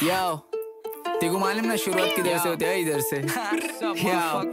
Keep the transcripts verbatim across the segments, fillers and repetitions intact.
याओ तेको मालूम ना शुरुआत किधर से होती है? इधर से याओ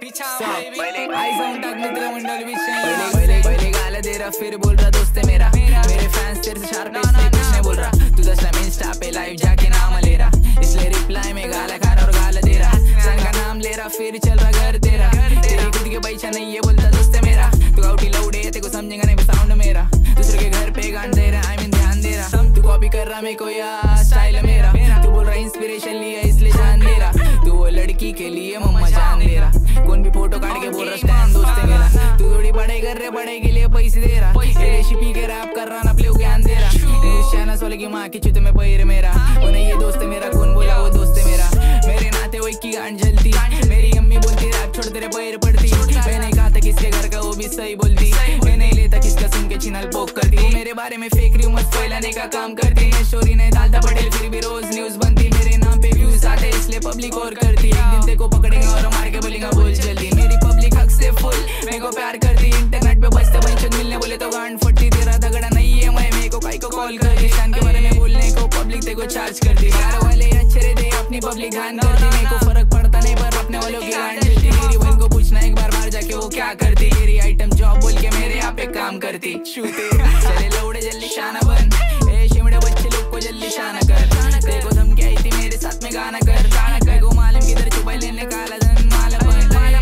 पहले पहले गाला दे रहा फिर बोल रहा दोस्त है मेरा। मेरे फैंस तेरे से शार्प इसलिए कुछ नहीं बोल रहा। तू दस टाइम इंस्टा पे लाइव जाके नाम ले रहा, इसलिए रिप्लाई में गाला खा रहा और गाला दे रहा। सन का नाम ले रहा फिर चल रहा घर तेरा। तेरी खुद की पहचान नहीं ये बोलता दोस्त है मेरा। तू गाउटी लौड़े तेको समझेगा नहीं साउंड मेरा। दूसरे के घर पे गान दे रहा, आई मीन ध्यान दे रहा। तू कॉपी कर रहा मेरे को यार स्टाइल मेरा। तू बोल रहा इंस्पिरेशन लिया इसलिए जान दे रहा। तू वो लड़की के लिए मम्मा जान दे रहा। कौन भी फोटो काट के बोल रहा स्टैंड दोस्त है मेरा। तू थोड़ी पढ़ाई कर रहे, पढ़ाई के लिए पैसे दे रहा। रेसिपी के रैप कर रहा ना प्ले ज्ञान दे रहा। न्यूज़ चैनल वाले की माँ की चुत में पैर मेरा। वो नहीं ये दोस्त है मेरा, कौन बोला वो दोस्त है मेरा। मेरे नाते वो की गांड जलती। मेरी अम्मी बोलती रैप छोड़ तेरे पैर पड़ती। मैंने कहा था किसके घर का वो भी सही बोलती। मैं नहीं लेता किसका सुन के चिनल पोक करती। वो मेरे बारे में फेक रूमर्स फैलाने का काम करती। मैं स्टोरी नहीं डालता पटेल फिर भी रोज न्यूज बनती। मेरे नाम पे व्यूज आते इसलिए पब्लिक और करती। एक दिन तेको पकड़ेगा और मार के बोलेगा बोल जल्दी। मेरी पब्लिक हक से फुल मेरे को प्यार करती। इंटरनेट पे बजते बंचन मिलने बोले तो गांड फटती। तेरा झगड़ा नहीं है मैं मेरे को काई को कॉल करती। शान के बारे में बोलने को पब्लिक तेको चार्ज करती। प्यार वाले अच्छे रहते अपनी पब्लिक ध्यान करती। मेरे को फर्क पड़ता नहीं पर अपने वालों की गांड मिलती। मेरी बहन को पूछना एक बार बाहर जाके वो क्या करती। मेरी आइटम जॉब बोल के मेरे यहाँ पे काम करती। शूते चले लौड़े जल्दी शाना बन। ए शिमड़े बच्चे लोग को जल्दी शाना कर। देखो धमकी आई थी मेरे साथ में गाना कर। देखो मालूम किधर छुपाई लेने काला धन माला बन।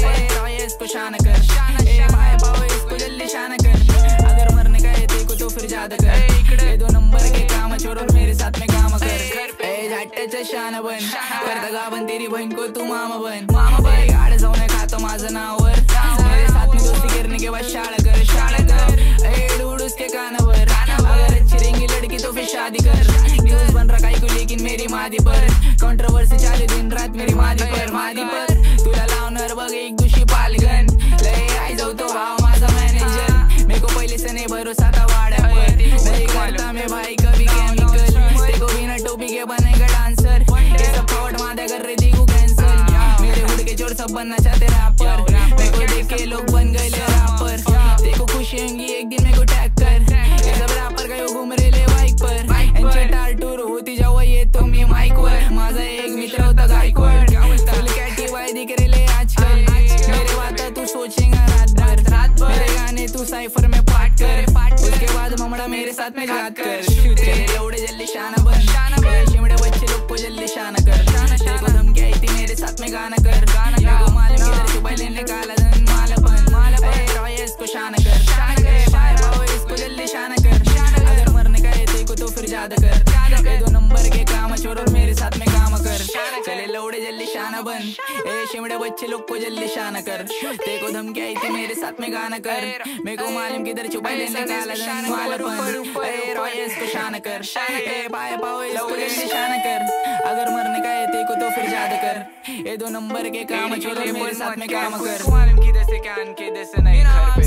इसको शाना कर, ए भाई पाओ इसको जल्दी शाना कर। अगर मरने का है देखो तो फिर ज्यादा कर। ये दो नंबर के काम छोड़ और मेरे साथ में काम कर। ए झाट्याचा शाना बन, करता गावन तेरी बहन को तू मामा बन। मामा बन गाड जाऊन खातो माझं नावर। मेरे साथ में दोस्ती करने के बाद शाळा कर, शाळा कर। ए डूड उसके कानावर। अगर अच्छी रहेंगी लड़की तो फिर शादी कर। न्यूज बन रहा काई को लेकिन मेरी मादी पर। कंट्रोवर्सी चालू दिन रात मेरी मादी पर, मादी पर। तुला लावणार बघ एक दुशी पालगन। लय आई जाऊ तो भाव माझा मॅनेजर। मेरे को पहले से नहीं भरोसा था वाड्यावर। नहीं करता मैं भाई कभी केमिकल। देखो बिना टोपी के बनेगा डांसर। ये सब फ्रॉड मादा कर रही थी को कैंसर। मेरे हुड के चोर सब बनना चाहते रैपर। मेरे को देख के लोग बन गए रैपर। देखो खुशी होंगी एक दिन मेरे को टैग कर। ये सब रैपर गए घूम रहे ले बाइक पर। इनचे टार टूर होती जाओ ये तो मी माइक वर। माझा एक मित्र होता गायकवाड। फुल कॅटी बाय दिख रहे आजकल। मेरे बात तू सोचेगा रात भर। मेरे गाने तू साइफर में पाठ कर। उसके बाद ममड़ा मेरे साथ में गात कर। तेरे लौड़े जल्दी शाना बन। शिमड़े बच्चे लोग को जल्दी शाना कर। देखो धमकी आई थी मेरे साथ में गाना कर। देखो मालूम किधर छुपाई लेने काला धन माला बन। रॉय इसको शाना कर। भाई पाओ इसको जल्दी शाना कर। अगर मरने का है देखो तो फिर ज्यादा कर। ये दो नंबर के काम छोड़ और मेरे साथ में काम कर। चले लौड़े जल्दी शाना बन। ए शिमड़े बच्चे लोग को जल्दी शाना कर। देखो धमकी आई थी मेरे साथ में गाना कर। मेरे को मालूम किधर छुपाई लेने काला धन माला बन। ए रॉय इसको शाना कर। ए भाई पाओ इसको जल्दी शाना कर। अगर मरने का है देखो तो फिर ज्यादा कर। ये दो नंबर के काम छोड़ और मेरे साथ में काम कर। मालूम किधर से क्या किधर से नहीं घर पे।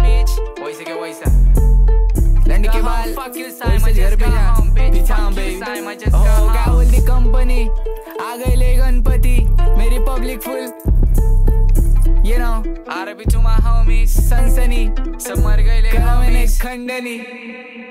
वैसे क्या वैसा लंड के बाल वैसे घर पे जा पीछा बेबी। ओ क्या बोलती कंपनी आ गई ले गणपति। मेरी public full you know R I P to my homies सनसनी सब मर गए ले खंडनी।